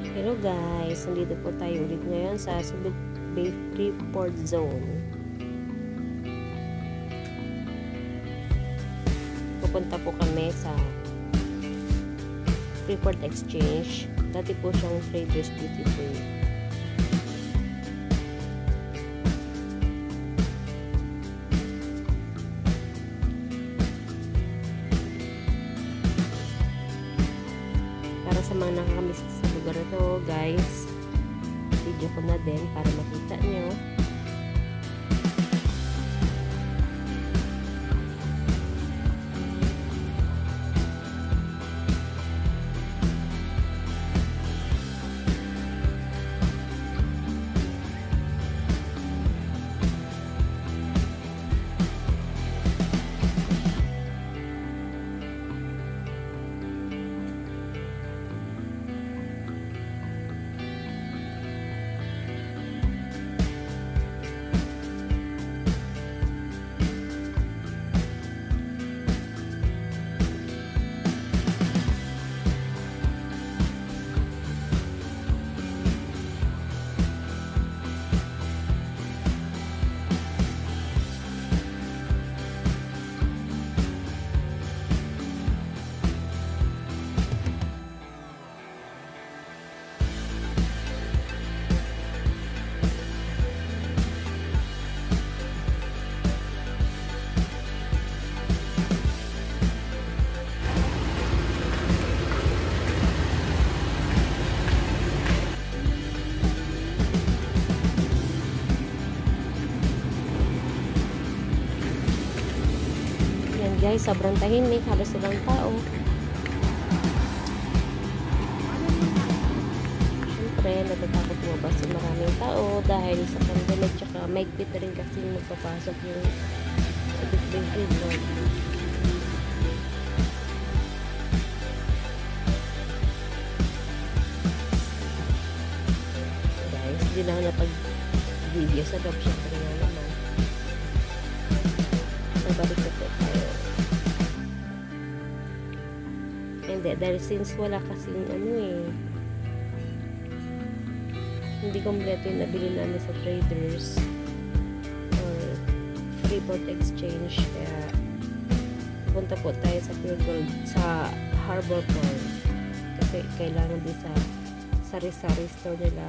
Hello guys, nandito po tayo ulit ngayon sa Subic Bay Freeport Zone. Pupunta po kami sa Freeport Exchange. Dati po siyang Traders Duty Free. Para sa mga nakakamiss sa lugar na to guys, video ko na din para makita nyo. Guys, sobrang tahimik, halos walang tao. Siyempre, natatakot mo ba sa maraming tao dahil sa pandemic, tsaka maigpit na rin kasi magpapasok yung Subic Bay Freeport. Guys, hindi na napag-video sa loob, syempre nga naman. Nabalik na po tayo. Hindi, dahil since wala kasing hindi kompleto yung nabili namin sa Traders or Freeport Exchange, kaya punta po tayo sa Harbor Port kasi kailangan din sa sari-sari store nila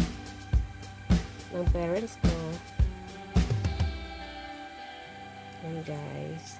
ng parents ko. And guys,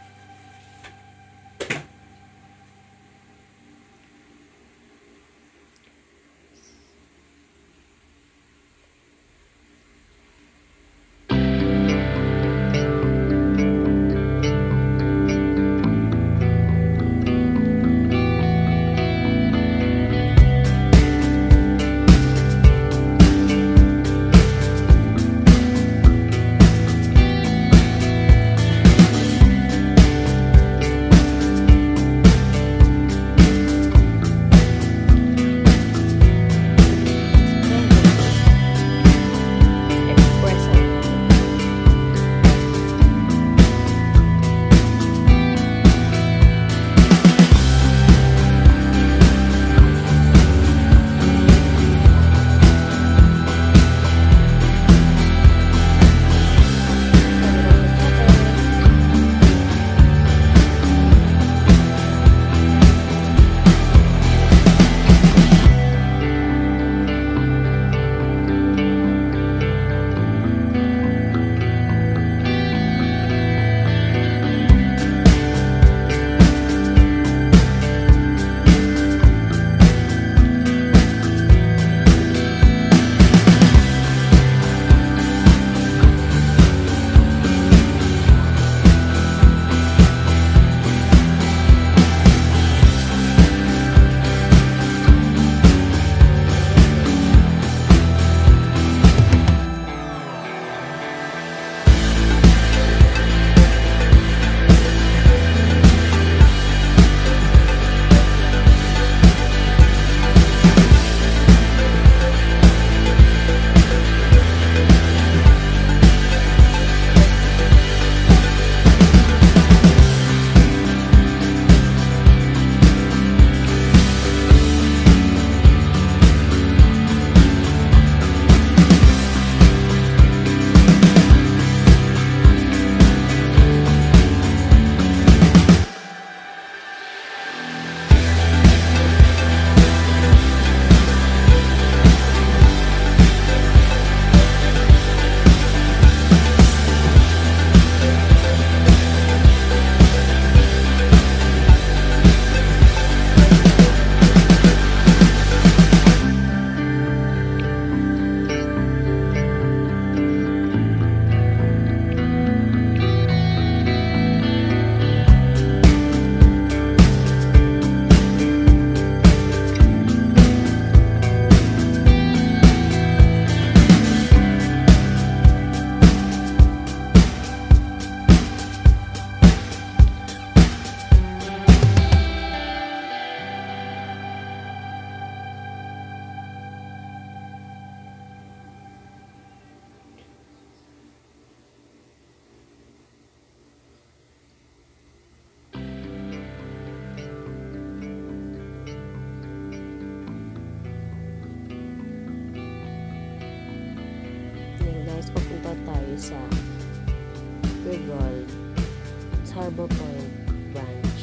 tayo sa Pure Gold sa Harbor Point branch.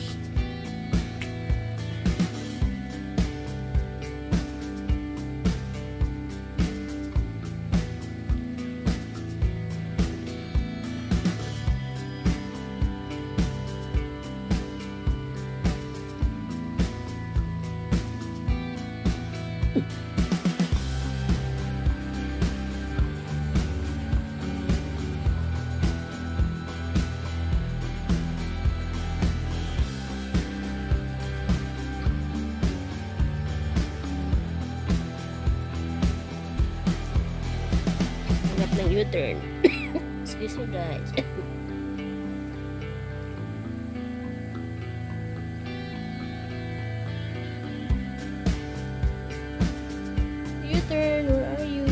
Ng U-turn. Excuse me guys. U-turn, where are you?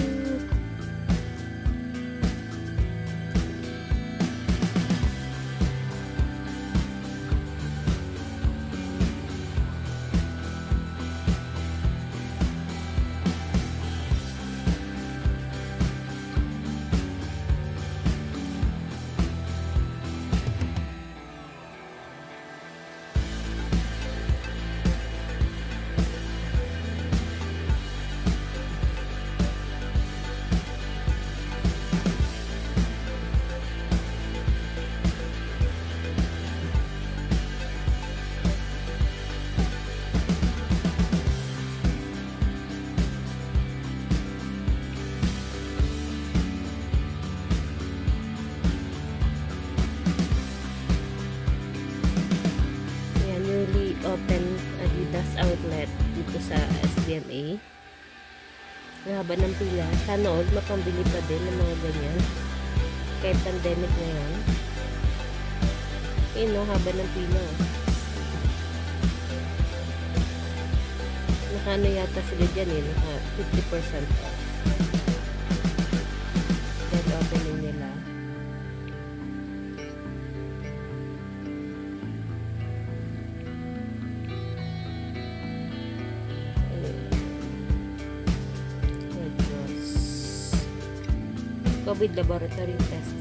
Open Adidas outlet dito sa SDMA. Ang haba ng pila. Sana all mapambili pa din ng mga ganyan kahit pandemic ngayon. No, haba ng pila. Naka yata sila dyan naka 50% off. Then opening nila. COVID laboratory test.